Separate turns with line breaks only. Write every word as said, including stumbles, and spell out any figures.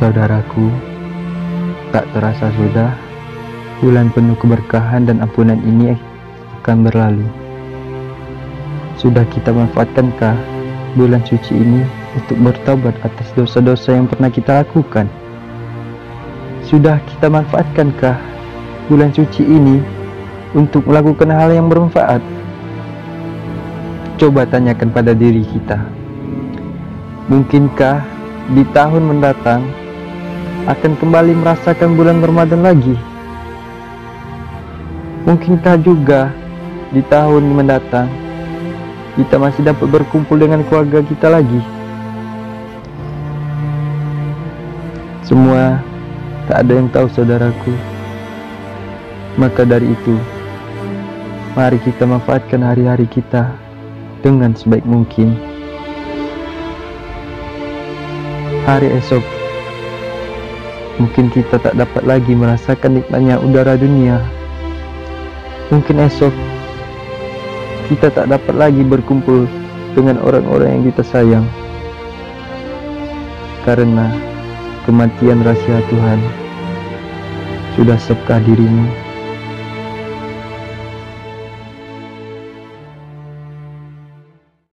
Saudaraku, tak terasa sudah bulan penuh keberkahan dan ampunan ini akan berlalu. Sudah kita manfaatkankah bulan suci ini untuk bertaubat atas dosa-dosa yang pernah kita lakukan? Sudah kita manfaatkankah bulan suci ini untuk melakukan hal yang bermanfaat? Coba tanyakan pada diri kita. Mungkinkah di tahun mendatang akan kembali merasakan bulan Ramadan lagi? Mungkinkah juga di tahun mendatang kita masih dapat berkumpul dengan keluarga kita lagi? Semua tak ada yang tahu, saudaraku. Maka dari itu, mari kita manfaatkan hari-hari kita dengan sebaik mungkin. Hari esok mungkin kita tak dapat lagi merasakan nikmatnya udara dunia. Mungkin esok kita tak dapat lagi berkumpul dengan orang-orang yang kita sayang, karena kematian rahasia Tuhan sudah siapkah dirimu?